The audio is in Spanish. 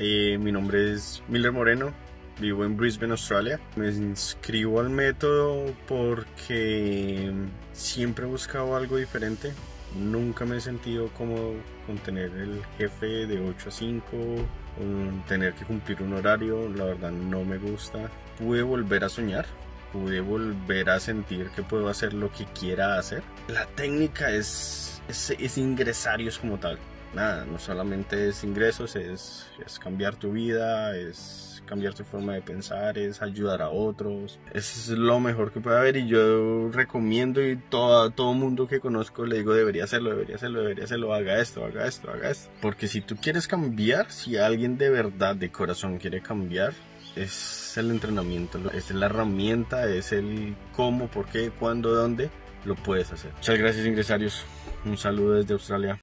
Mi nombre es Miller Moreno, vivo en Brisbane, Australia. Me inscribo al método porque siempre he buscado algo diferente. Nunca me he sentido cómodo con tener el jefe de 8 a 5, con tener que cumplir un horario. La verdad no me gusta. Pude volver a soñar, pude volver a sentir que puedo hacer lo que quiera hacer. La técnica es ingresarios como tal. Nada, no solamente es ingresos, es cambiar tu vida, es cambiar tu forma de pensar, es ayudar a otros. Es lo mejor que puede haber y yo recomiendo, y todo mundo que conozco le digo debería hacerlo, haga esto. Porque si tú quieres cambiar, si alguien de verdad, de corazón quiere cambiar, es el entrenamiento, es la herramienta, es el cómo, por qué, cuándo, dónde lo puedes hacer. Muchas gracias, ingresarios. Un saludo desde Australia.